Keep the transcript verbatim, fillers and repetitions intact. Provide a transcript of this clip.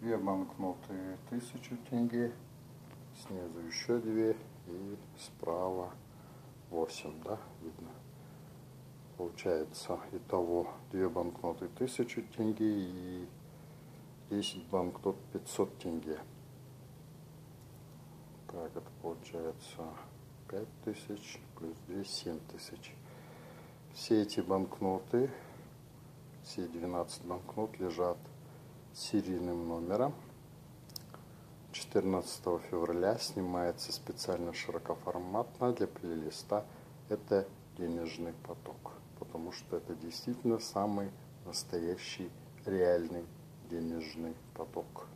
Две банкноты тысячу тенге, снизу еще две и справа восемь, да, видно. Получается итого две банкноты тысячу тенге и десять банкнот пятьсот тенге. Так, это получается пять тысяч плюс две, семь тысяч. Все эти банкноты, все двенадцать банкнот лежат серийным номером. четырнадцатого февраля снимается специально широкоформатно для плейлиста. Это денежный поток, потому что это действительно самый настоящий реальный денежный поток.